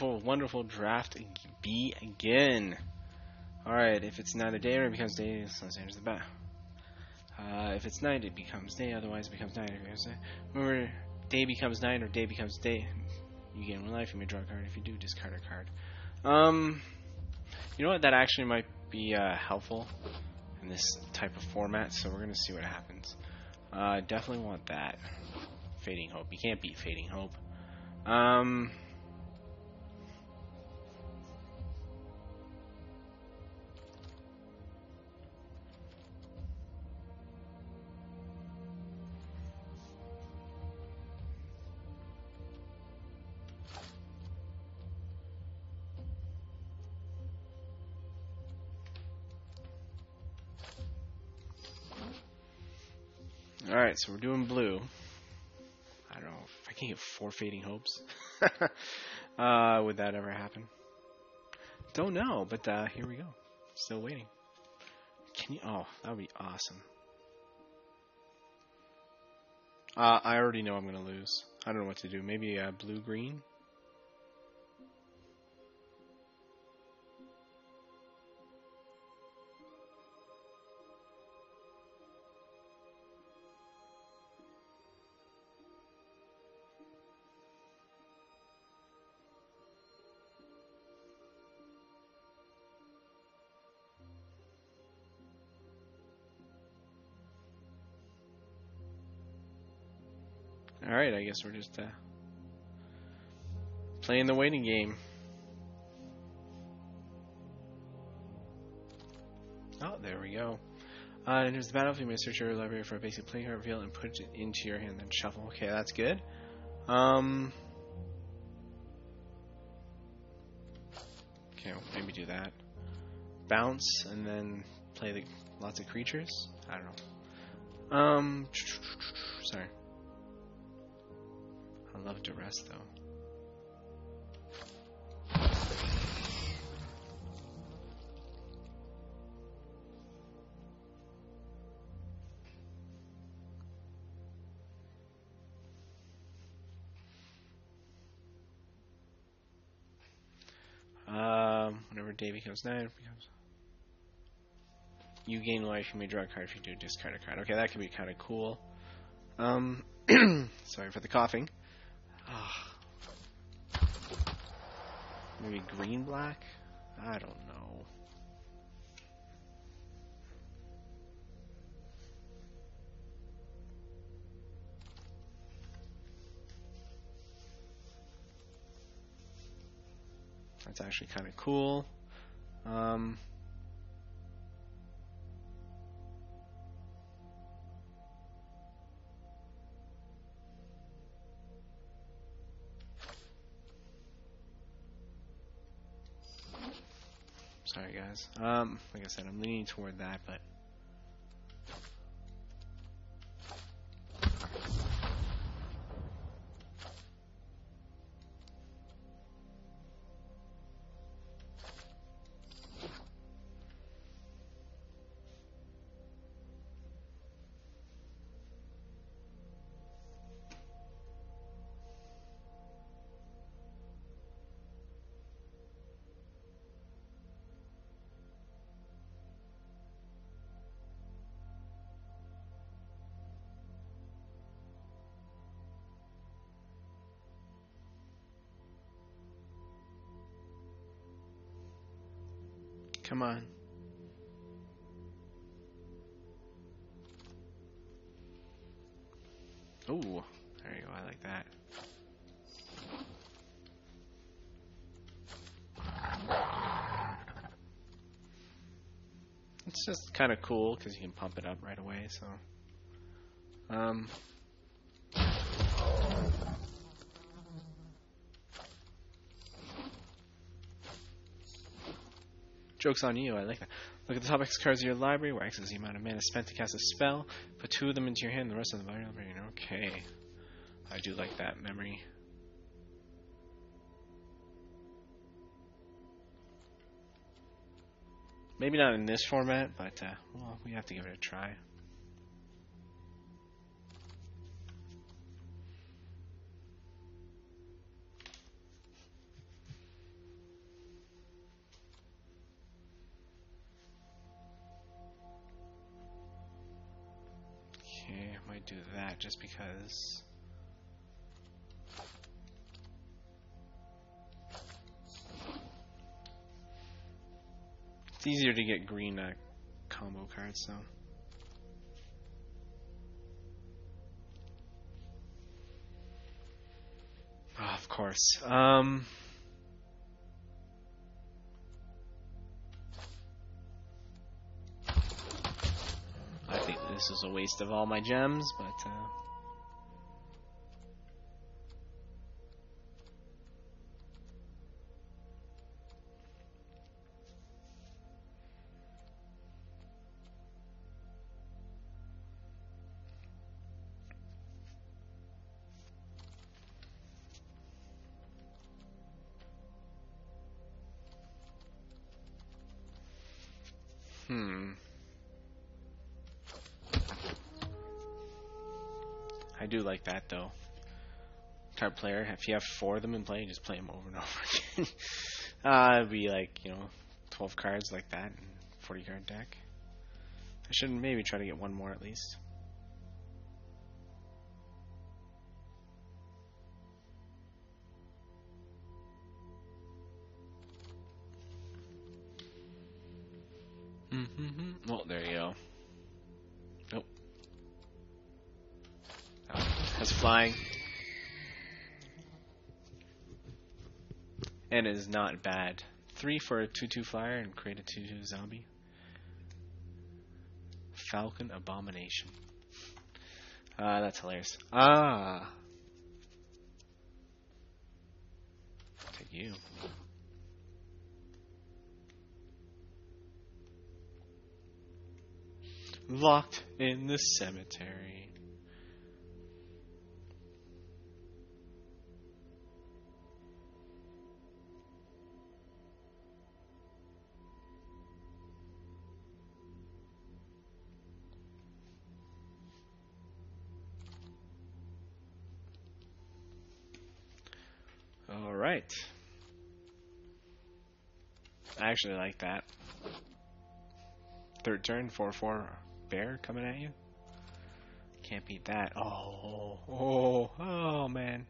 wonderful, wonderful draft begin. Alright, if it's neither day or it becomes day, let's enter the battle. If it's night, it becomes day, otherwise it becomes night. Remember, day becomes night or day becomes day. You gain 1 life, you may draw a card. If you do, discard a card. You know what? That actually might be helpful in this type of format, so we're going to see what happens. Definitely want that. Fading Hope. You can't beat Fading Hope. Alright, so we're doing blue. I don't know if I can get 4 Fading Hopes. Would that ever happen? Don't know, but here we go. Still waiting. Can you? Oh, that would be awesome. I already know I'm going to lose. I don't know what to do. Maybe blue-green? Alright, I guess we're just playing the waiting game. Oh, there we go. Enters the battlefield, you may search your library for a basic playing card, reveal it, and put it into your hand, then shuffle. Okay, that's good. Okay, well, maybe do that. Bounce, and then play lots of creatures? I don't know. Sorry. I love Duress, though. Whenever day becomes night, you gain life. You may draw a card. If you do, discard a card. Okay, that could be kind of cool. Sorry for the coughing. Maybe green black? I don't know. That's actually kind of cool. Sorry, guys. Like I said, I'm leaning toward that, but come on. Ooh, there you go. I like that. It's just kind of cool because you can pump it up right away. So, joke's on you. I like that. Look at the top X cards of your library, where X is the amount of mana spent to cast a spell. Put 2 of them into your hand, the rest of the library. Okay. I do like that memory. Maybe not in this format, but well, we have to give it a try. do that just because. It's easier to get green combo cards, so. Oh, of course. I think this is a waste of all my gems, but I do like that though. Card player, if you have 4 of them in play, just play them over and over again. It'd be like, 12 cards like that, and 40 card deck. I should maybe try to get one more at least. Well, there you go. Nope. That's flying. And it is not bad. 3 for a 2/2 flyer and create a 2/2 zombie. Falcon Abomination. That's hilarious. Take you. Locked in the cemetery. All right. I actually like that. Third turn, 4/4 bear coming at you. Can't beat that. Oh man.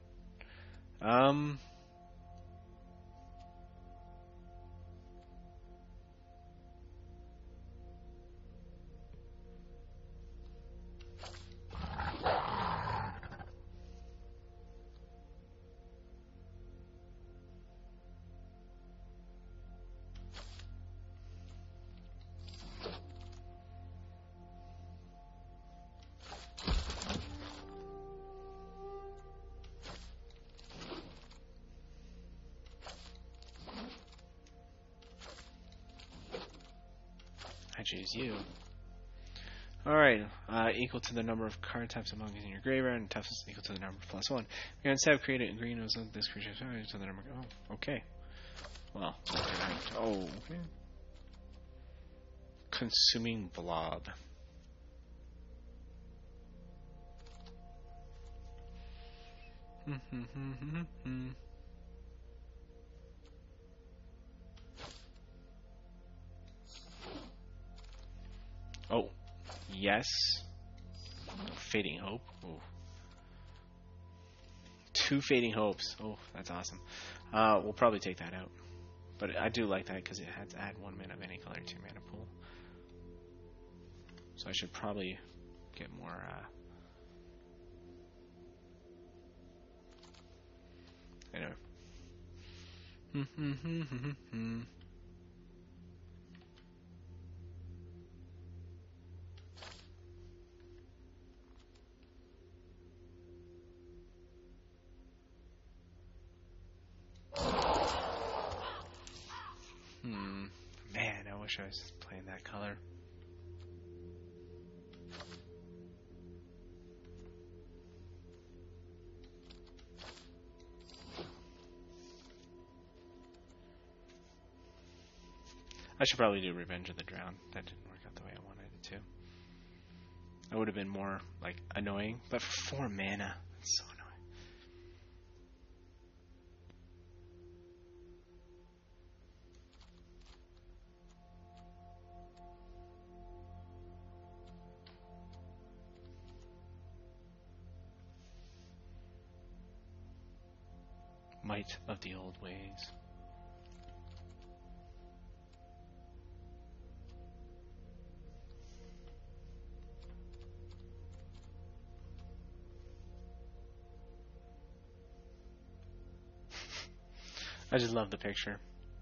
I choose you. Alright, equal to the number of card types among in your graveyard, and toughness equal to the number +1. You're instead of creating a green of this creature to the number. Oh, okay. Well, okay. Consuming blob. Oh, yes. Fading Hope. Ooh. 2 Fading Hopes. Oh, that's awesome. We'll probably take that out. But I do like that because it has to add 1 mana of any color to your mana pool. So I should probably get more. Anyway. Man, I wish I was playing that color. I should probably do Revenge of the Drowned. That didn't work out the way I wanted it to. That would have been more, like, annoying. But for 4 mana, it's so annoying. might of the old ways. I just love the picture.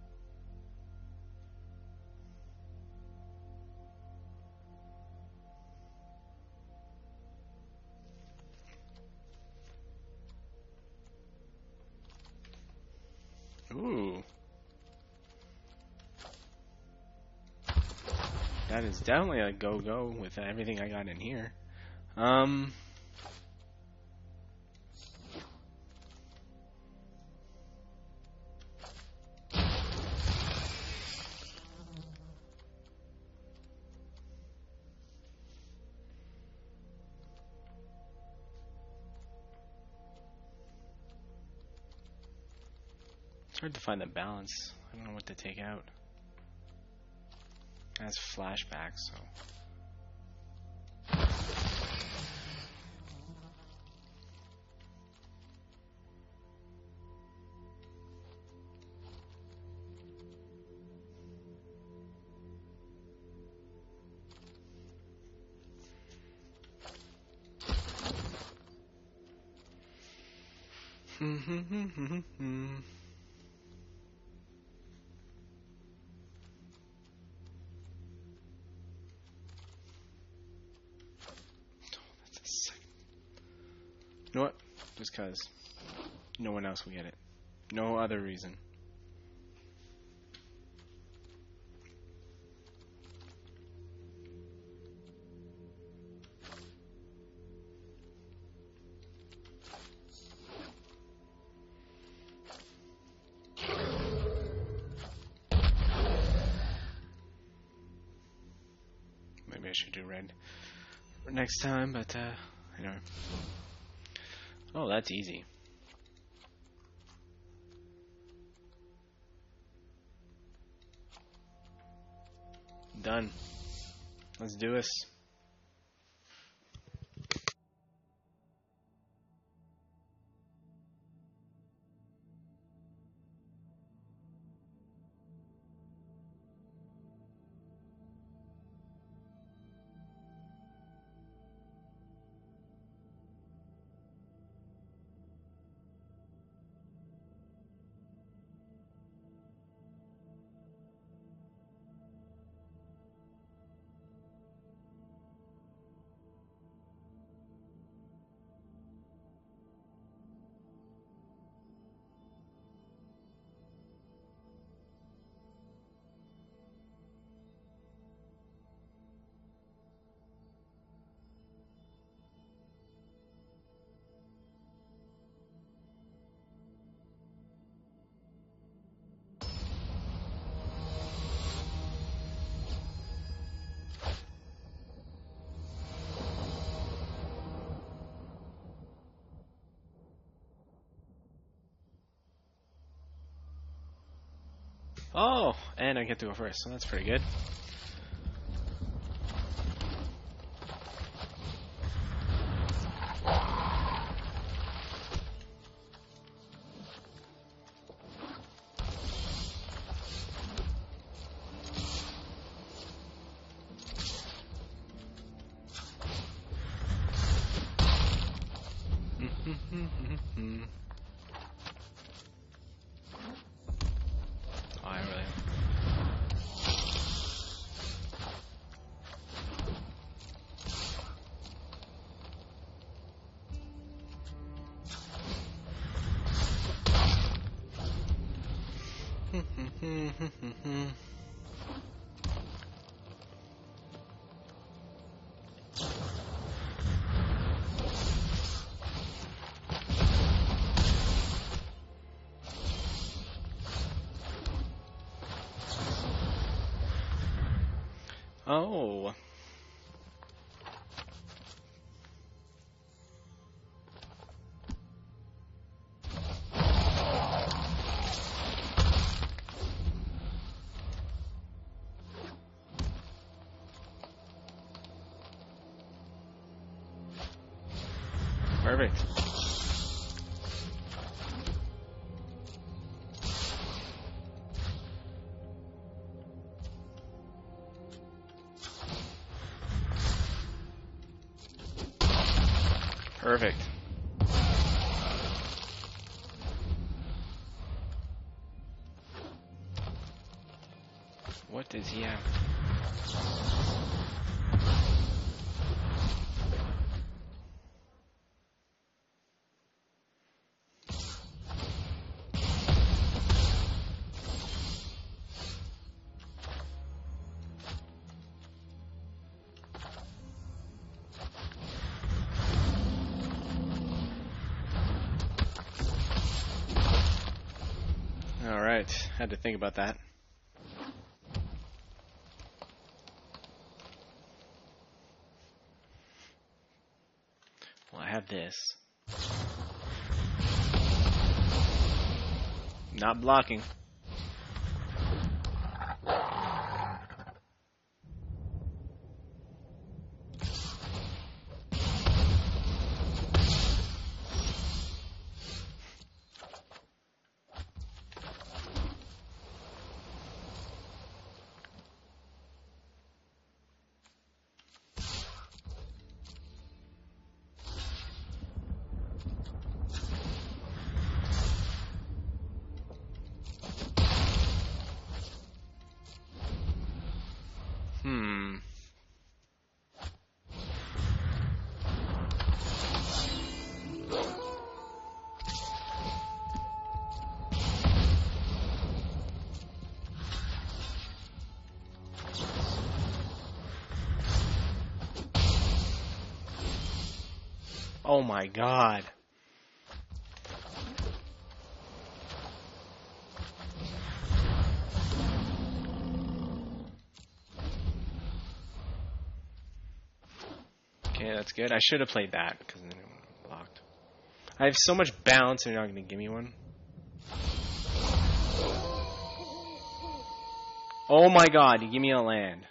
Ooh. That is definitely a go-go with everything I got in here. It's hard to find the balance. I don't know what to take out. It has flashbacks, so. You know what? Just cause no one else will get it. No other reason. Maybe I should do red next time, but anyway. Oh, that's easy. Done. Let's do this. Oh, and I get to go first, so that's pretty good. Oh. Perfect. Perfect. What does he have? Alright, had to think about that. Well, I have this. Not blocking. Oh my god. Okay, that's good. I should have played that because then it blocked. I have so much bounce and you're not going to give me one. Oh my god, you give me a land.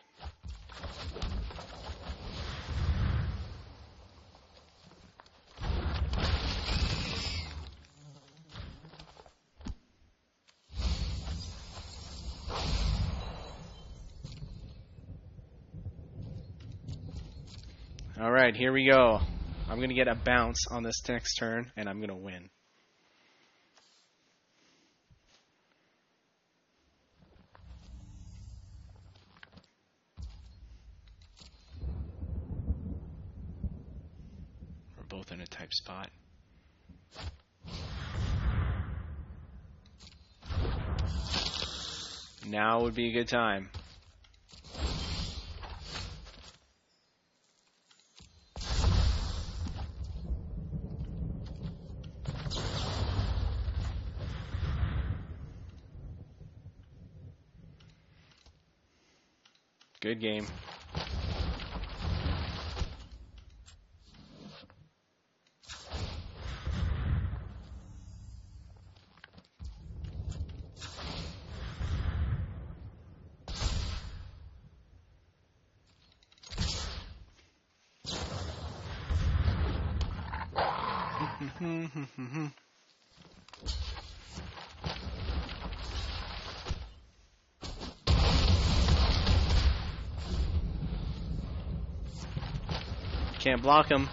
Alright, here we go. I'm going to get a bounce on this next turn, and I'm going to win. We're both in a type spot. Now would be a good time. Good game. Can't block him.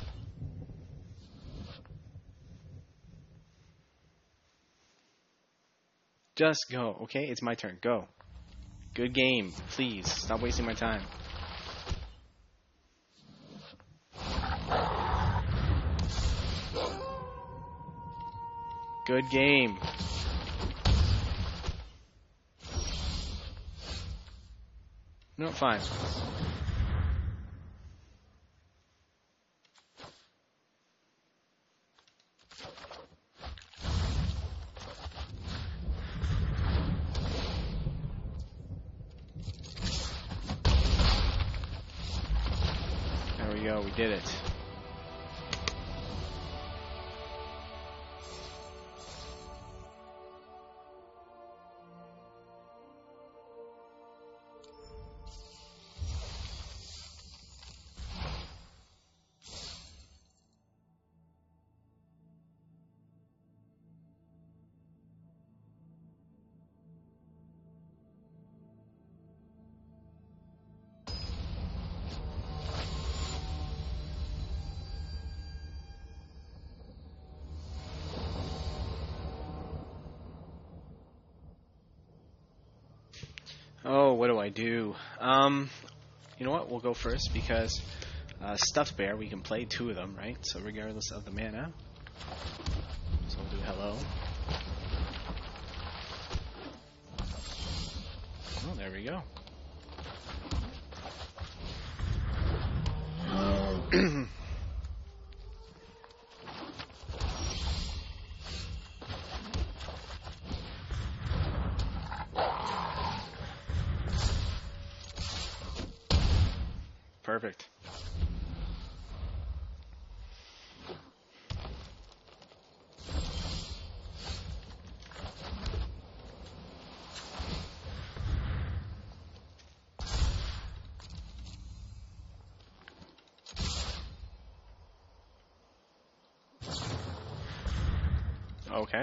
Just go, okay? It's my turn. Go. Good game. Please, stop wasting my time. Good game. No, fine. There we go, we did it. Oh, what do I do? You know what? We'll go first because Stuffed Bear, we can play 2 of them, right? So regardless of the mana. So we'll do hello. Oh, there we go. Perfect. Okay.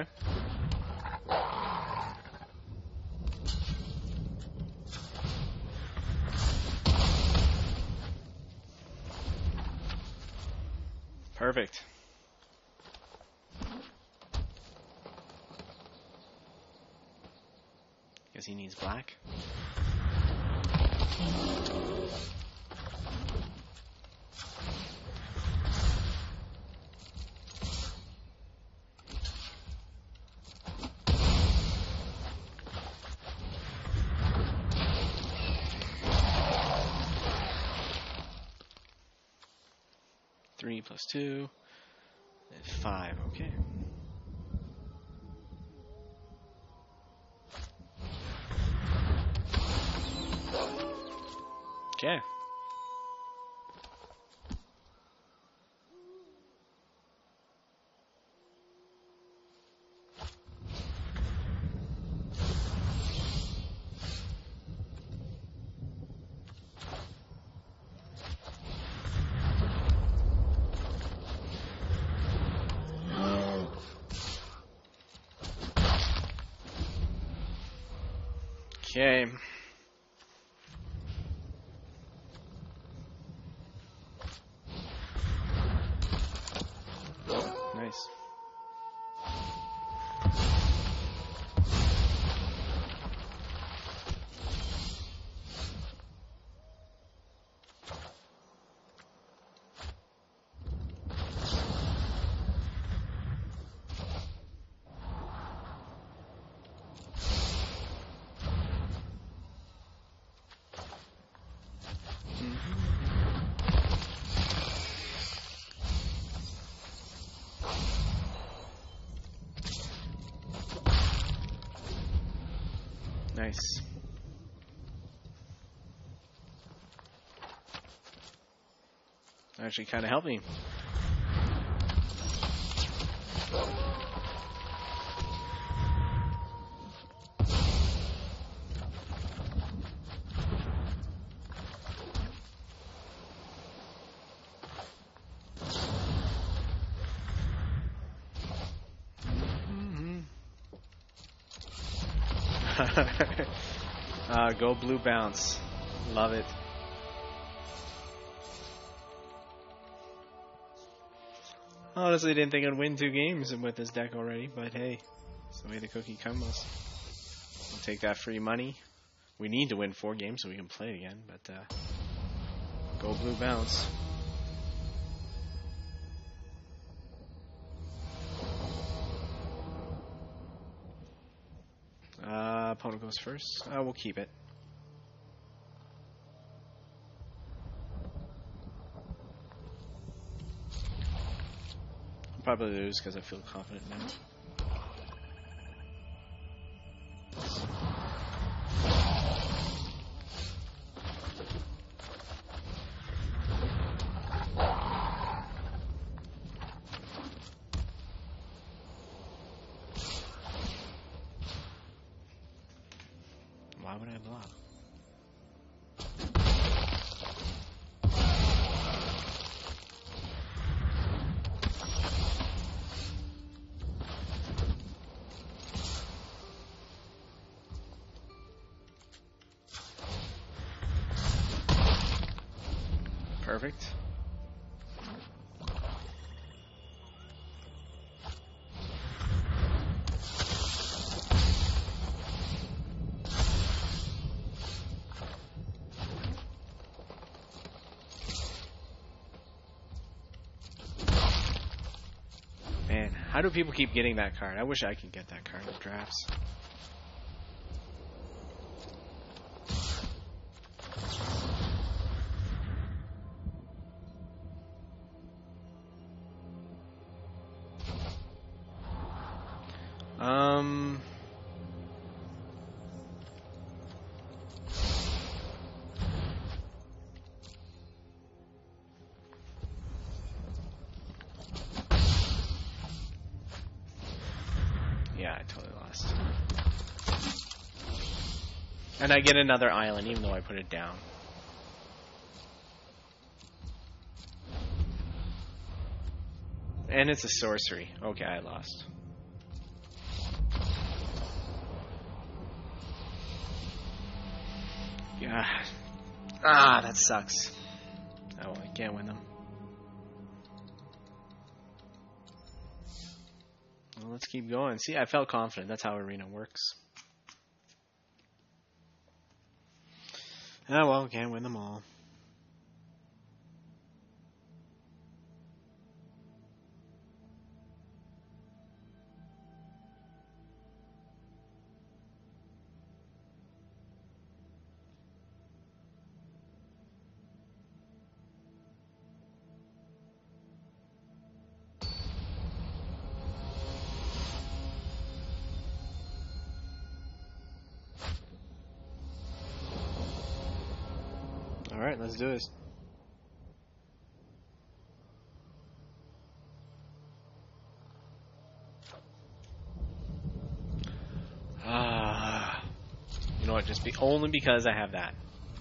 Perfect. Guess he needs black. Three plus 2 is 5. Okay. Okay. Okay. Nice. Nice. Actually kind of helped me. Go blue bounce. Love it. Honestly, didn't think I'd win 2 games with this deck already, but hey, it's the way the cookie crumbles. We'll take that free money. We need to win 4 games so we can play again, but go blue bounce. Opponent goes first. We'll keep it. I'll probably lose because I feel confident now. Why would I block? Perfect. How do people keep getting that card? I wish I could get that card with drafts. Yeah, I totally lost. And I get another island, even though I put it down. And it's a sorcery. Okay, I lost. Yeah. Ah, that sucks. Oh, I can't win them. Well, let's keep going. See, I felt confident. That's how Arena works. Oh, well, can't win them all. Alright, let's do this. You know what, just only because I have that.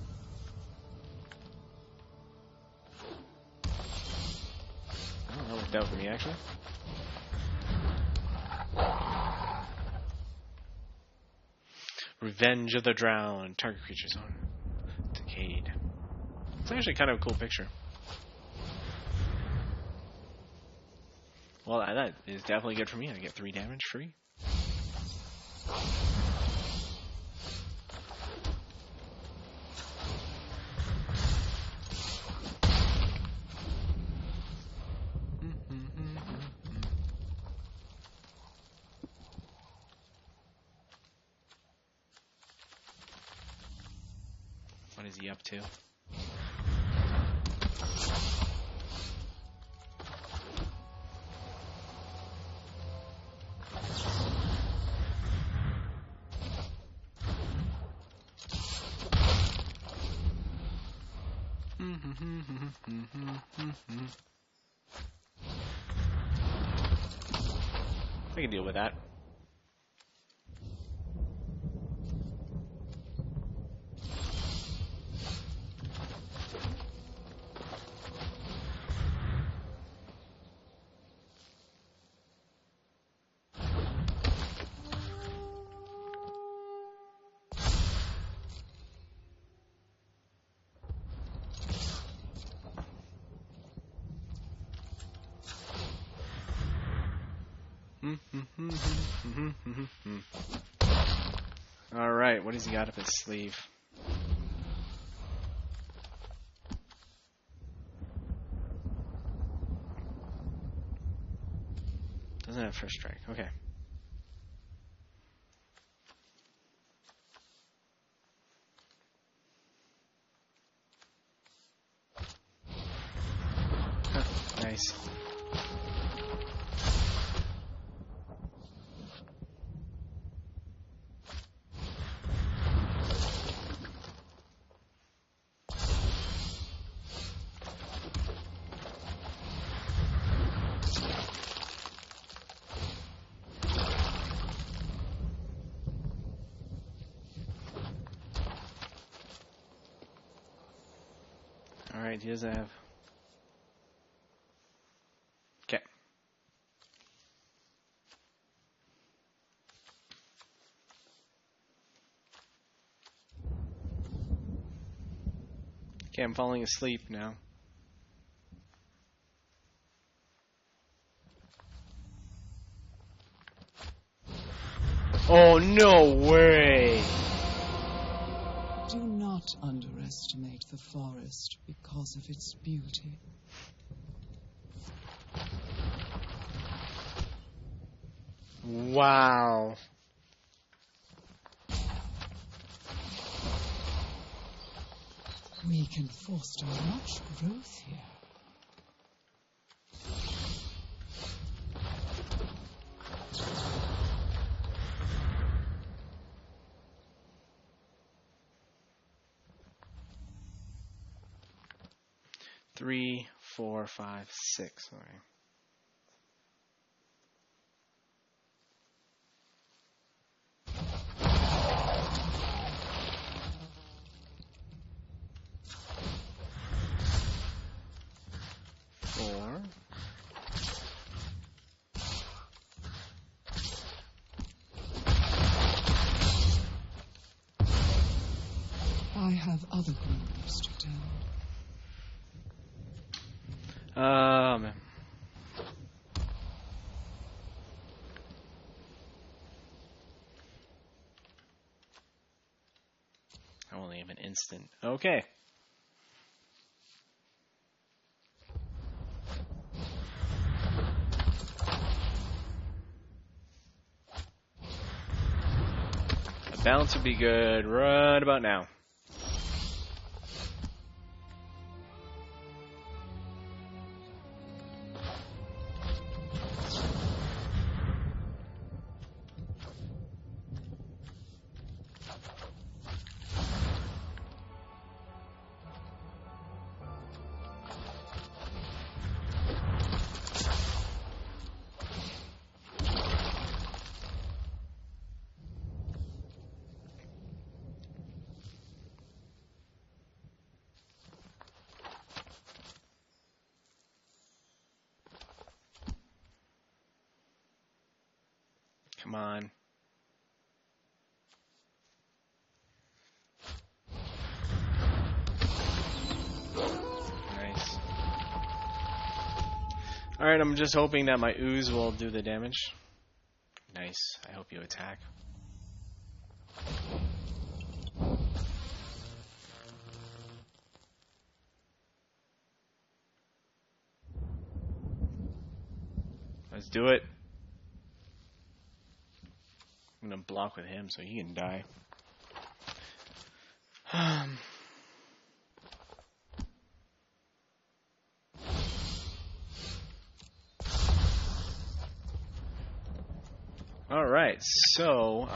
Oh, that worked out for me, actually. Revenge of the Drowned. Target creatures on Decayed. It's actually kind of a cool picture. Well, that is definitely good for me. I get 3 damage free. What is he up to? I can deal with that. Alright, what has he got up his sleeve? Doesn't have first strike, okay. Huh, nice. Alright, he doesn't have... Okay. Okay, I'm falling asleep now. Oh, no way! Do not underestimate the forest because of its beauty. Wow. We can foster much growth here. Three, 4, 5, 6. All right. Four. I have other groups to tend. Man. I only have an instant. Okay. A bounce would be good right about now. Come on. Nice. Alright, I'm just hoping that my ooze will do the damage. Nice. I hope you attack. Let's do it. I'm gonna block with him so he can die. Alright, so,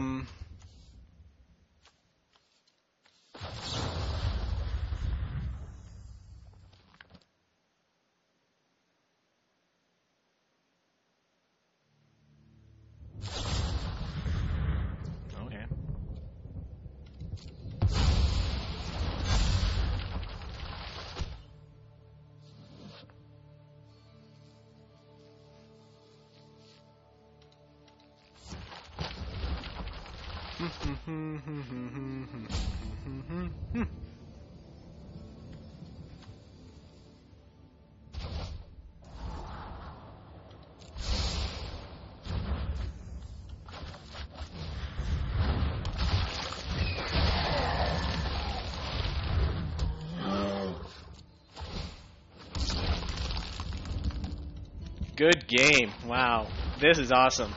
okay. Good game. Wow. This is awesome.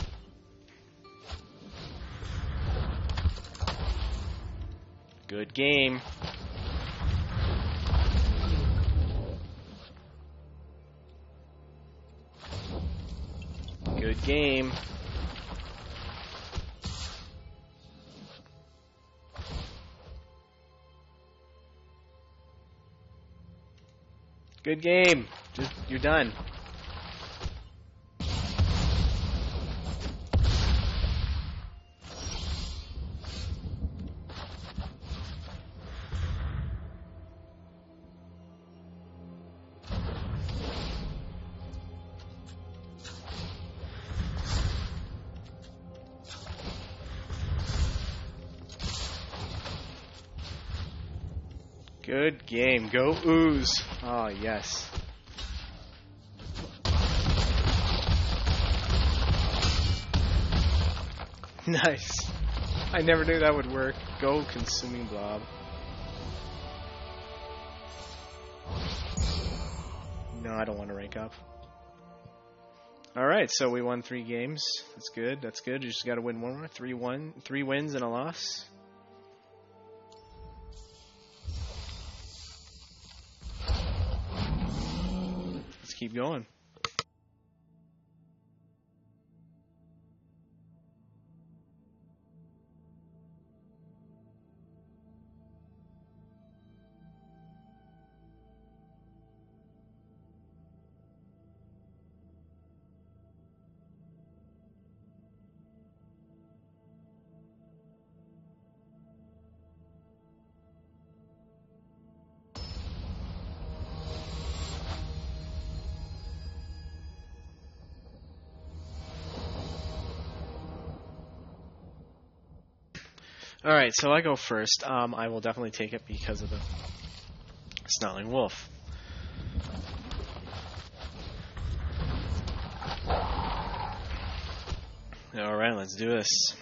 Good game. Good game. Good game. Just, you're done. Good game. Go Ooze. Oh, yes. Nice. I never knew that would work. Go Consuming Blob. No, I don't want to rank up. Alright, so we won 3 games. That's good. That's good. You just got to win one more. 3-1. 3 wins and a loss. Let's keep going. Alright, so I go first. I will definitely take it because of the Snarling Wolf. Alright, let's do this.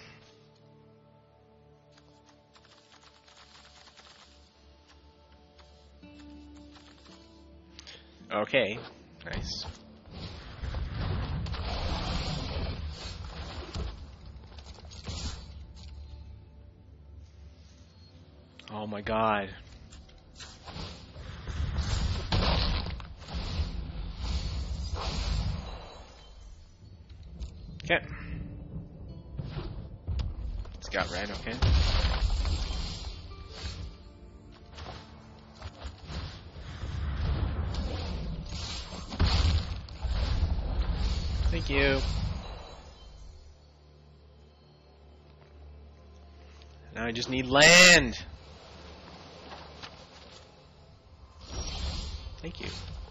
Okay, nice. Oh my god. Okay. It's got red, okay. Thank you. Now I just need land. Thank you.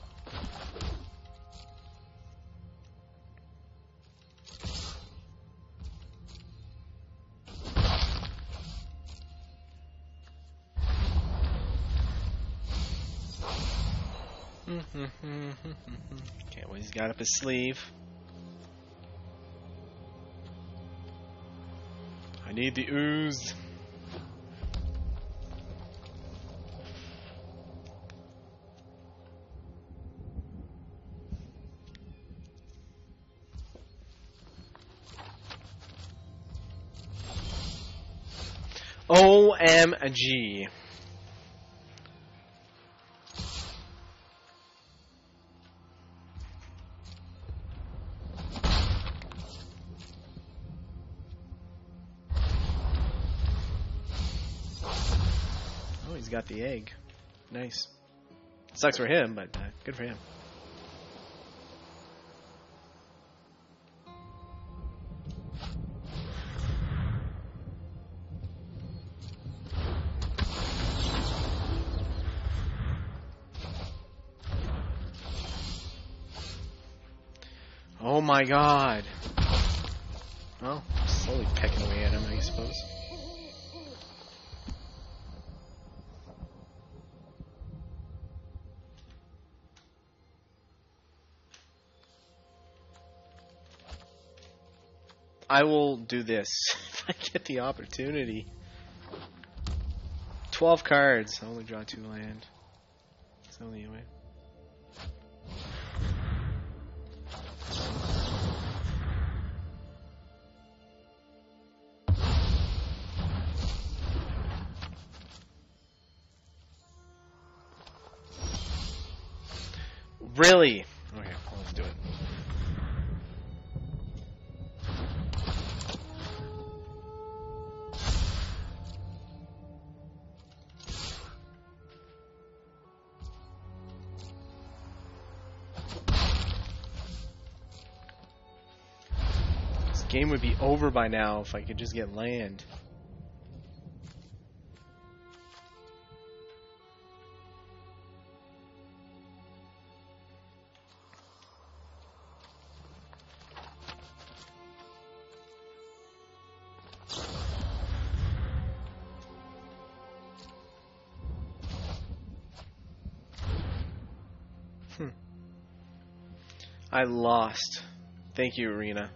Okay, well, he's got up his sleeve. I need the ooze. OMG. Oh, he's got the egg. Nice. Sucks for him, but good for him. Oh my god. Well, slowly pecking away at him, I suppose. I will do this if I get the opportunity. 12 cards. I only draw 2 land. It's the only way. Really? Okay, well, let's do it. This game would be over by now if I could just get land. I lost. Thank you, Arena.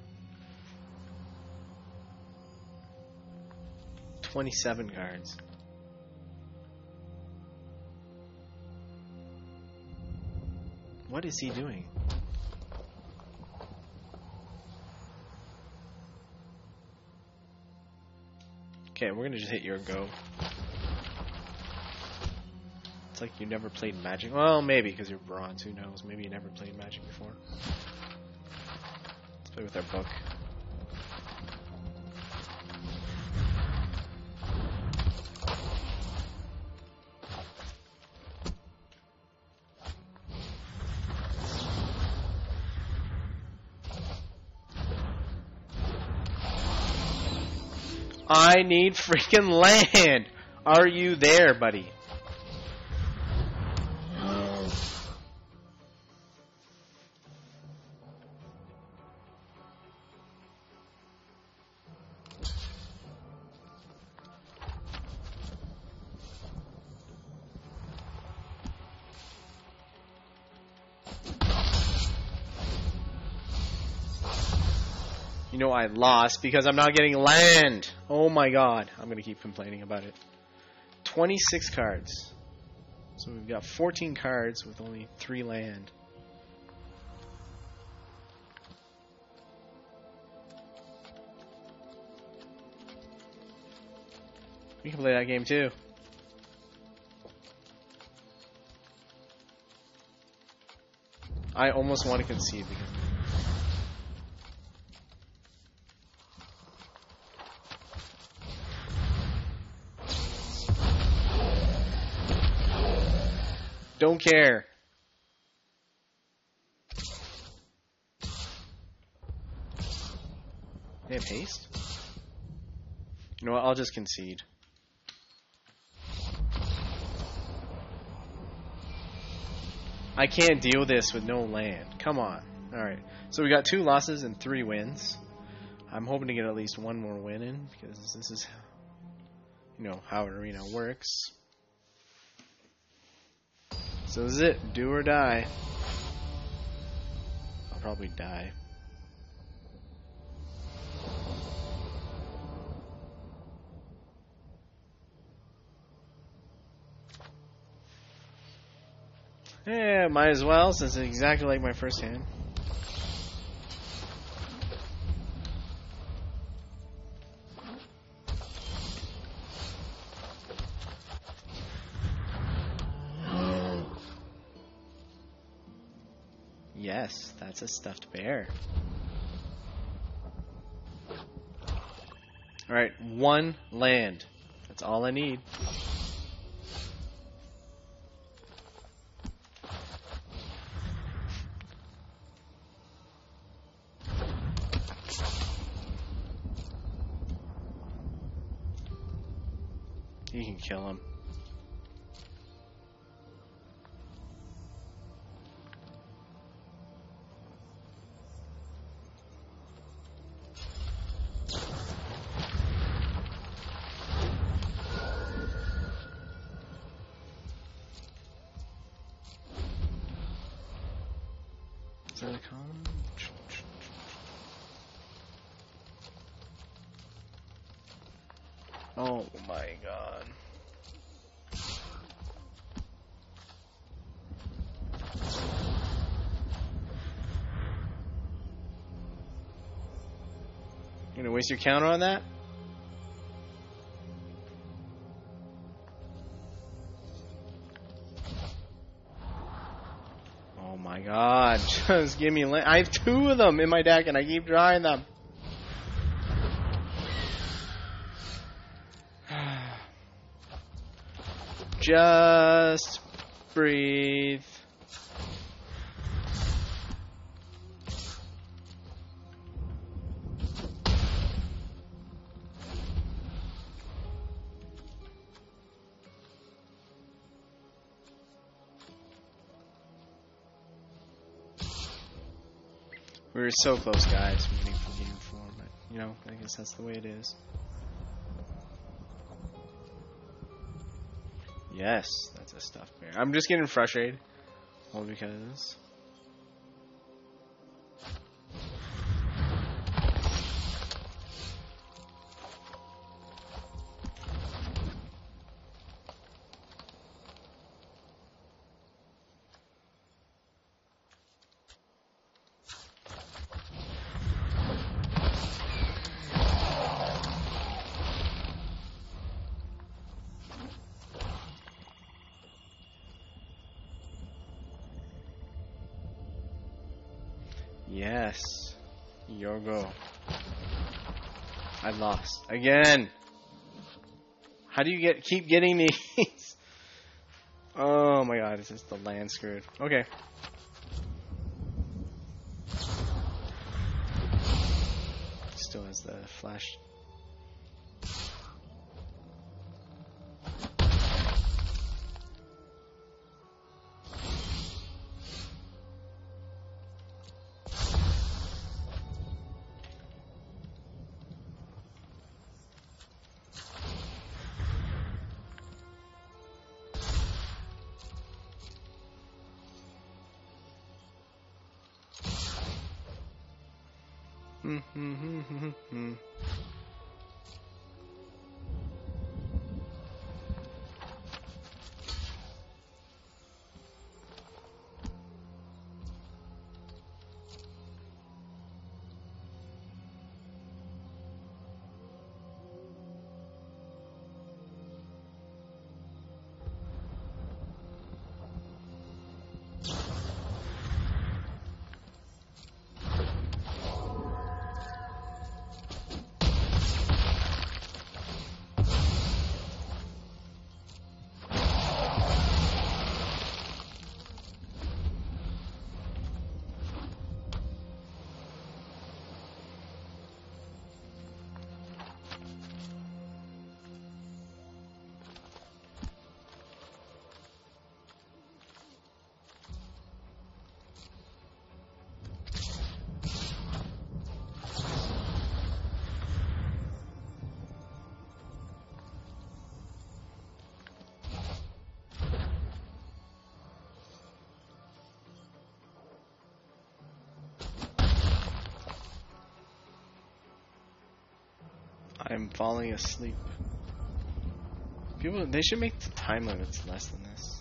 27 cards. What is he doing? Okay, we're gonna just hit your go. It's like you never played Magic. Well, maybe because you're bronze. Who knows? Maybe you never played Magic before. Let's play with our book. I need freaking land! Are you there, buddy? You know I lost because I'm not getting land. Oh my god. I'm going to keep complaining about it. 26 cards. So we've got 14 cards with only 3 land. We can play that game too. I almost want to concede because... Don't care. They have haste? You know what? I'll just concede. I can't deal this with no land. Come on. Alright. So we got 2 losses and 3 wins. I'm hoping to get at least 1 more win in because this is, you know, how an arena works. So this is it. Do or die. I'll probably die. Yeah, might as well, since it's exactly like my first hand. Yes, that's a stuffed bear. Alright, 1 land. That's all I need. You can kill him. Is that a common? Oh my god. You gonna waste your counter on that? Oh my god, just give me land. I have 2 of them in my deck and I keep drawing them. Just breathe. We were so close, guys, from getting from game 4, but, you know, I guess that's the way it is. Yes, that's a stuffed bear. I'm just getting frustrated. All because... Yes. Your go. I lost. Again! How do you keep getting these? Oh my god, this is the land screwed. Okay. Still has the flash. I'm falling asleep. People, they should make the time limits less than this.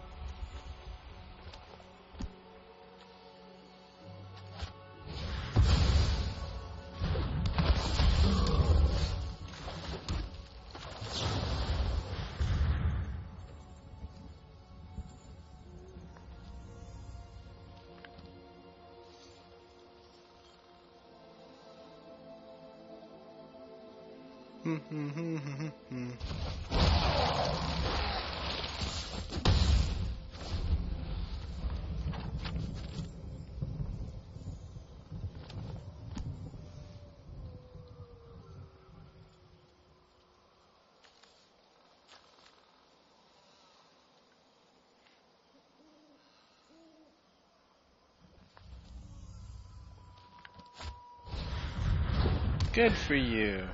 Good for you.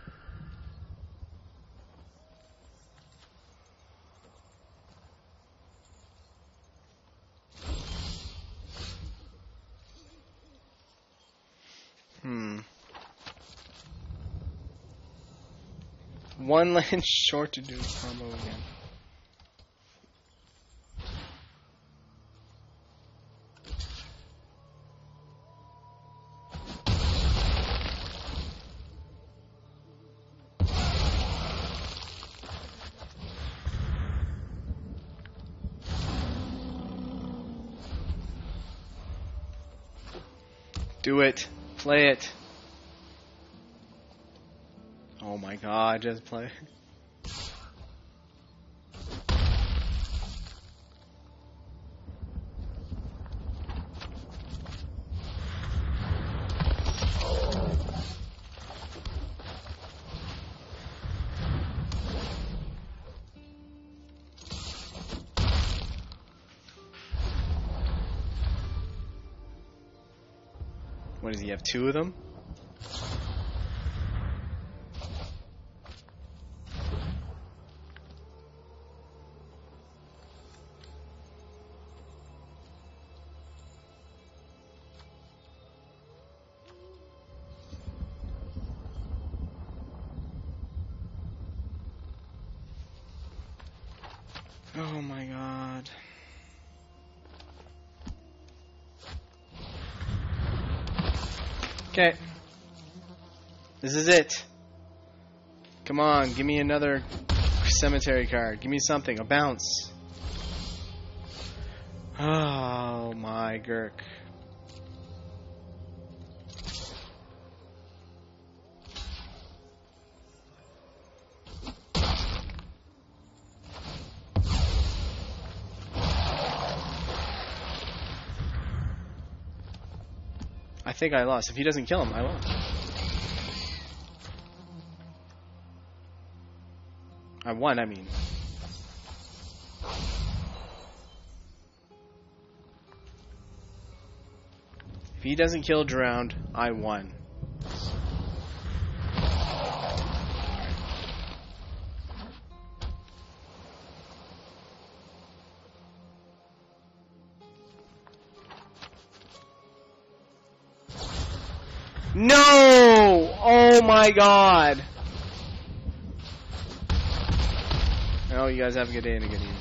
One land short to do a combo again. Do it. Play it. Oh my god, just play. What does he have, 2 of them? Oh my god. Okay. This is it. Come on, give me another cemetery card. Give me something. A bounce. Oh my Gurk. think I lost. If he doesn't kill him, I won. I won, I mean. If he doesn't kill Drowned, I won. No! Oh my god! Oh, you guys have a good day and a good evening.